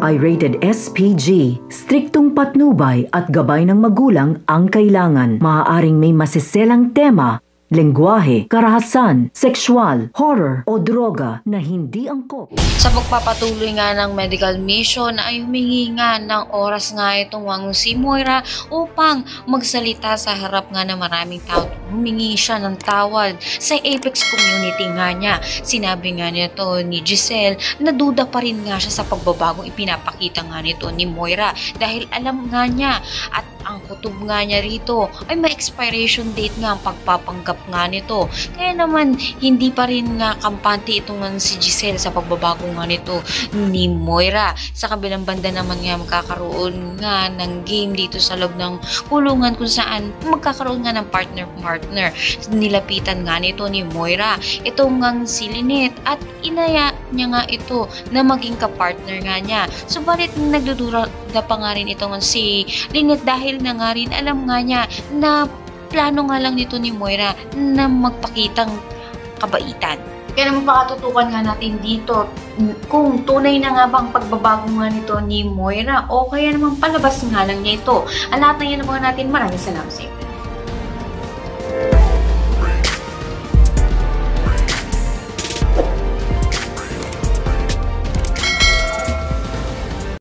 ay rated SPG. Striktong patnubay at gabay ng magulang ang kailangan. Maaaring may masiselang tema, lengguwahe, karahasan, sexual, horror o droga na hindi angkop. Sa pagpapatuloy nga ng medical mission ay humingi nga ng oras nga itong si Moira upang magsalita sa harap nga ng maraming tao. Humingi siya ng tawad sa Apex community nga niya. Sinabi nga nito ni Giselle na duda pa rin nga siya sa pagbabagong ipinapakita nga nito ni Moira dahil alam nga niya at ang kutob nga niya rito ay may expiration date nga ang pagpapanggap nga nito. Kaya naman hindi pa rin nga kampante itong si Giselle sa pagbabago nga nito ni Moira. Sa kabilang banda naman nga magkakaroon nga ng game dito sa loob ng kulungan kung saan magkakaroon nga ng partner. Nilapitan nga nito ni Moira itong nga si Lynette at inaya niya nga ito na maging kapartner nga niya. Subalit nagdudurada pa nga rin itong si Lynette dahil na nga rin alam nga niya na plano nga lang nito ni Moira na magpakitang kabaitan. Kaya naman pakatutukan nga natin dito kung tunay na nga bang pagbabago nga nito ni Moira o kaya naman palabas nga lang niya ito. Ang lahat na yan naman natin. Maraming salamat sa iyo.